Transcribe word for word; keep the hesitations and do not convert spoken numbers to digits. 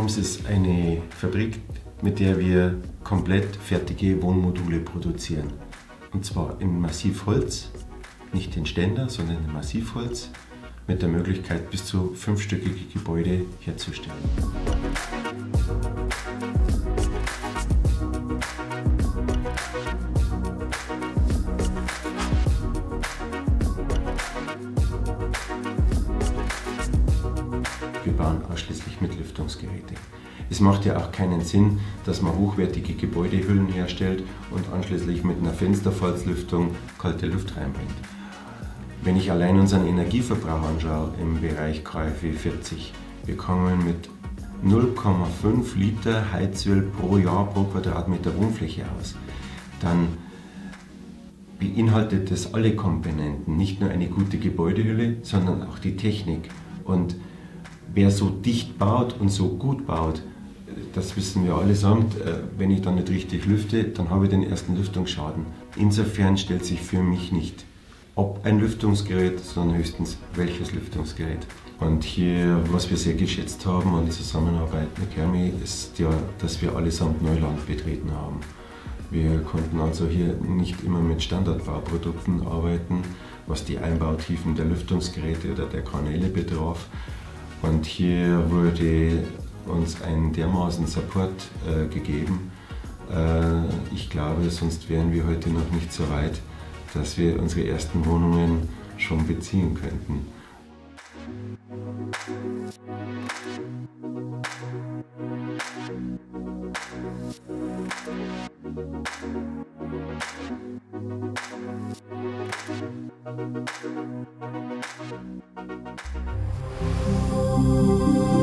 Homes ist eine Fabrik, mit der wir komplett fertige Wohnmodule produzieren. Und zwar in Massivholz, nicht in Ständer, sondern in Massivholz, mit der Möglichkeit, bis zu fünfstöckige Gebäude herzustellen. Wir bauen ausschließlich mit Lüftungsgeräte. Es macht ja auch keinen Sinn, dass man hochwertige Gebäudehüllen herstellt und anschließend mit einer Fensterfalzlüftung kalte Luft reinbringt. Wenn ich allein unseren Energieverbrauch anschaue im Bereich K f E vierzig, wir kommen mit null Komma fünf Liter Heizöl pro Jahr pro Quadratmeter Wohnfläche aus, dann beinhaltet das alle Komponenten, nicht nur eine gute Gebäudehülle, sondern auch die Technik. Und wer so dicht baut und so gut baut, das wissen wir allesamt, wenn ich dann nicht richtig lüfte, dann habe ich den ersten Lüftungsschaden. Insofern stellt sich für mich nicht ob ein Lüftungsgerät, sondern höchstens welches Lüftungsgerät. Und hier, was wir sehr geschätzt haben an der Zusammenarbeit mit Kermi, ist ja, dass wir allesamt Neuland betreten haben. Wir konnten also hier nicht immer mit Standardbauprodukten arbeiten, was die Einbautiefen der Lüftungsgeräte oder der Kanäle betraf. Und hier wurde uns ein dermaßen Support äh, gegeben. Äh, ich glaube, sonst wären wir heute noch nicht so weit, dass wir unsere ersten Wohnungen schon beziehen könnten. Musik